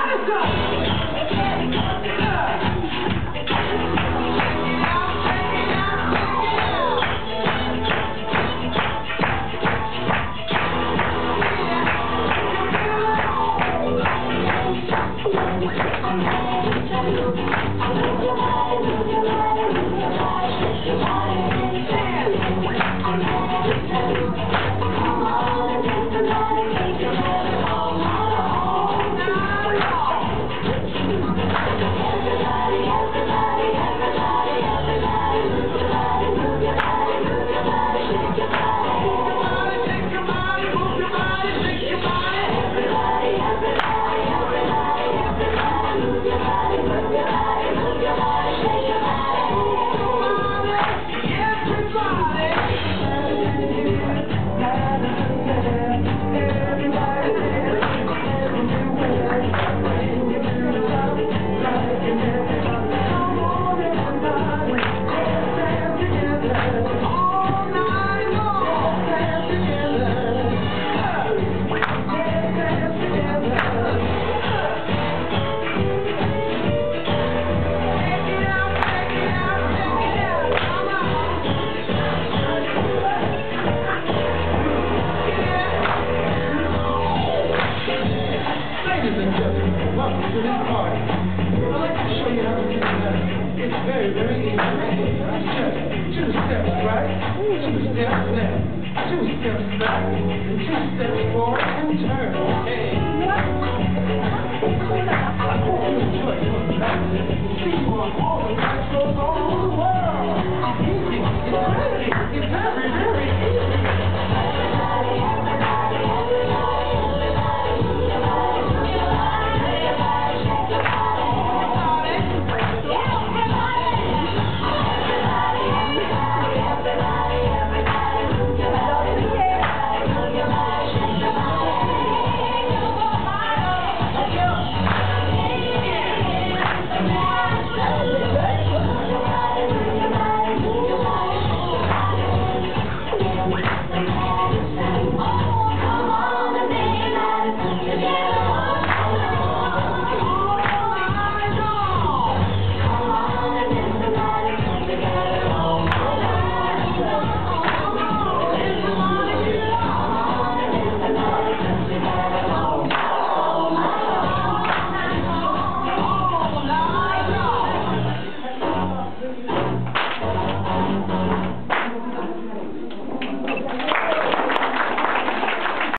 Welcome to this party. I'd like to show you how to do that. It's very, very easy. Just 2 steps right, 2 steps left, 2 steps back, and 2 steps forward and turn. Okay. I hope you enjoy coming back. See you on all